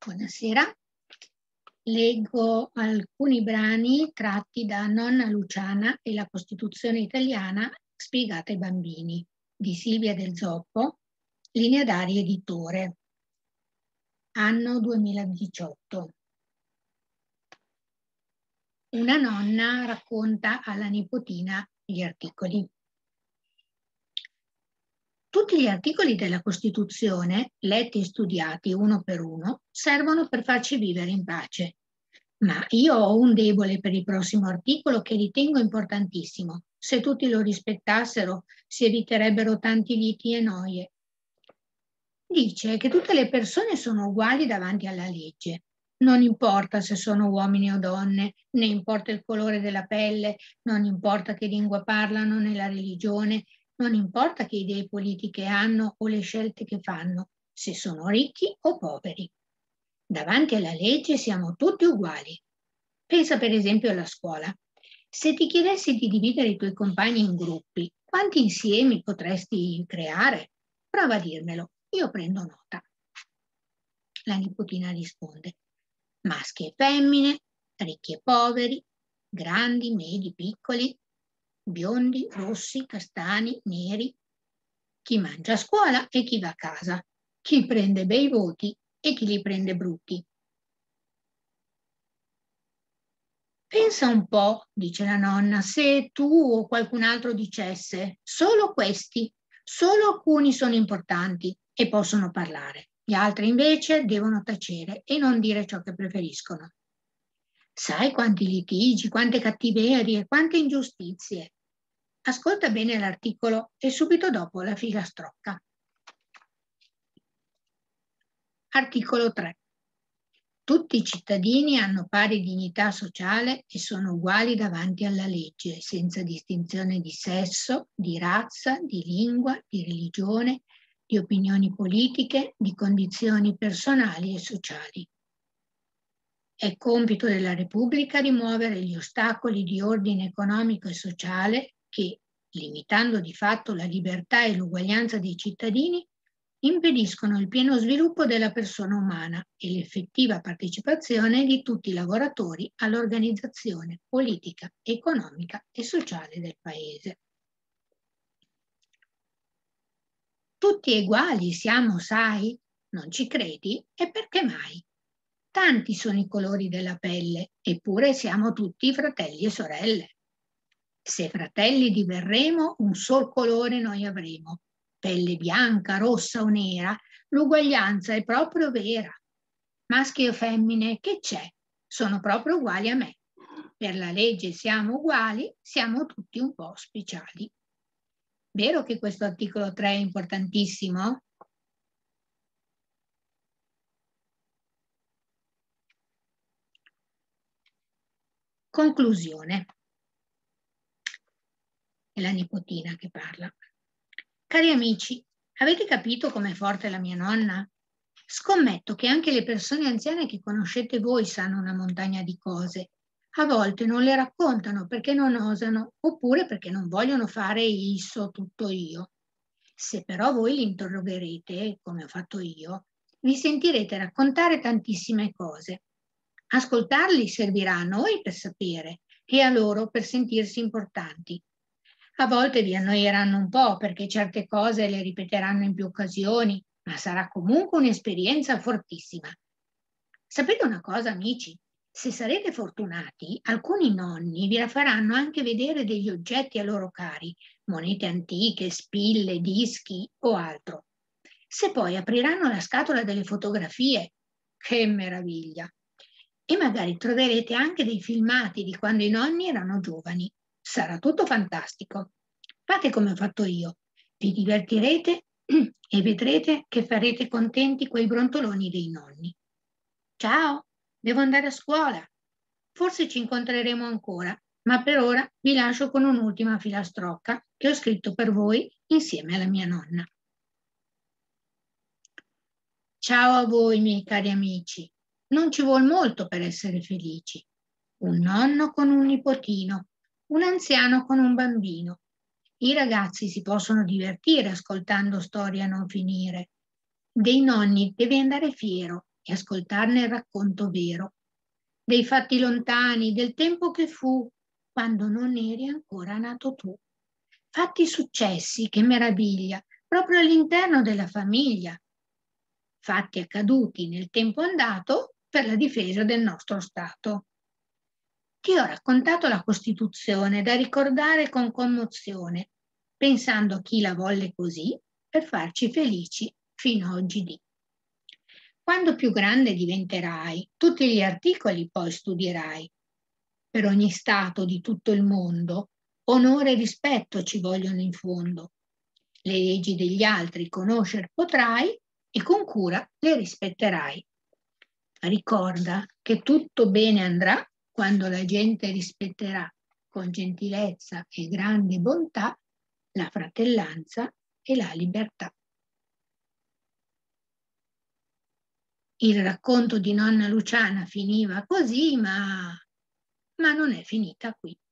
Buonasera. Leggo alcuni brani tratti da Nonna Luciana e la Costituzione italiana spiegata ai bambini di Silvia Del Zoppo, Linea D'aria editore, anno 2018. Una nonna racconta alla nipotina gli articoli. Tutti gli articoli della Costituzione, letti e studiati uno per uno, servono per farci vivere in pace. Ma io ho un debole per il prossimo articolo che ritengo importantissimo. Se tutti lo rispettassero, si eviterebbero tanti liti e noie. Dice che tutte le persone sono uguali davanti alla legge. Non importa se sono uomini o donne, né importa il colore della pelle, non importa che lingua parlano né la religione, non importa che idee politiche hanno o le scelte che fanno, se sono ricchi o poveri. Davanti alla legge siamo tutti uguali. Pensa per esempio alla scuola. Se ti chiedessi di dividere i tuoi compagni in gruppi, quanti insiemi potresti creare? Prova a dirmelo, io prendo nota. La nipotina risponde: maschi e femmine, ricchi e poveri, grandi, medi, piccoli, biondi, rossi, castani, neri, chi mangia a scuola e chi va a casa, chi prende bei voti e chi li prende brutti. Pensa un po', dice la nonna, se tu o qualcun altro dicesse solo questi, solo alcuni sono importanti e possono parlare, gli altri invece devono tacere e non dire ciò che preferiscono. Sai quanti litigi, quante cattiverie, quante ingiustizie. Ascolta bene l'articolo e subito dopo la filastrocca. Articolo 3. Tutti i cittadini hanno pari dignità sociale e sono uguali davanti alla legge, senza distinzione di sesso, di razza, di lingua, di religione, di opinioni politiche, di condizioni personali e sociali. È compito della Repubblica rimuovere gli ostacoli di ordine economico e sociale che, limitando di fatto la libertà e l'uguaglianza dei cittadini, impediscono il pieno sviluppo della persona umana e l'effettiva partecipazione di tutti i lavoratori all'organizzazione politica, economica e sociale del Paese. Tutti uguali siamo, sai? Non ci credi? E perché mai? Tanti sono i colori della pelle, eppure siamo tutti fratelli e sorelle. Se fratelli diverremo, un sol colore noi avremo. Pelle bianca, rossa o nera, l'uguaglianza è proprio vera. Maschi o femmine, che c'è? Sono proprio uguali a me. Per la legge siamo uguali, siamo tutti un po' speciali. Vero che questo articolo 3 è importantissimo? Conclusione. È la nipotina che parla. Cari amici, avete capito com'è forte la mia nonna? Scommetto che anche le persone anziane che conoscete voi sanno una montagna di cose. A volte non le raccontano perché non osano oppure perché non vogliono fare il so tutto io. Se però voi li interrogherete, come ho fatto io, vi sentirete raccontare tantissime cose. Ascoltarli servirà a noi per sapere e a loro per sentirsi importanti. A volte vi annoieranno un po' perché certe cose le ripeteranno in più occasioni, ma sarà comunque un'esperienza fortissima. Sapete una cosa, amici? Se sarete fortunati, alcuni nonni vi faranno anche vedere degli oggetti a loro cari, monete antiche, spille, dischi o altro. Se poi apriranno la scatola delle fotografie, che meraviglia! E magari troverete anche dei filmati di quando i nonni erano giovani. Sarà tutto fantastico. Fate come ho fatto io. Vi divertirete e vedrete che farete contenti quei brontoloni dei nonni. Ciao, devo andare a scuola. Forse ci incontreremo ancora, ma per ora vi lascio con un'ultima filastrocca che ho scritto per voi insieme alla mia nonna. Ciao a voi, miei cari amici. Non ci vuol molto per essere felici. Un nonno con un nipotino, un anziano con un bambino. I ragazzi si possono divertire ascoltando storie a non finire. Dei nonni deve andare fiero e ascoltarne il racconto vero, dei fatti lontani, del tempo che fu, quando non eri ancora nato tu. Fatti successi, che meraviglia, proprio all'interno della famiglia. Fatti accaduti nel tempo andato per la difesa del nostro Stato. Ti ho raccontato la Costituzione da ricordare con commozione, pensando a chi la volle così per farci felici fino a oggi. Quando più grande diventerai, tutti gli articoli poi studierai. Per ogni Stato di tutto il mondo, onore e rispetto ci vogliono in fondo. Le leggi degli altri conoscere potrai e con cura le rispetterai. Ricorda che tutto bene andrà quando la gente rispetterà con gentilezza e grande bontà la fratellanza e la libertà. Il racconto di nonna Luciana finiva così, ma non è finita qui.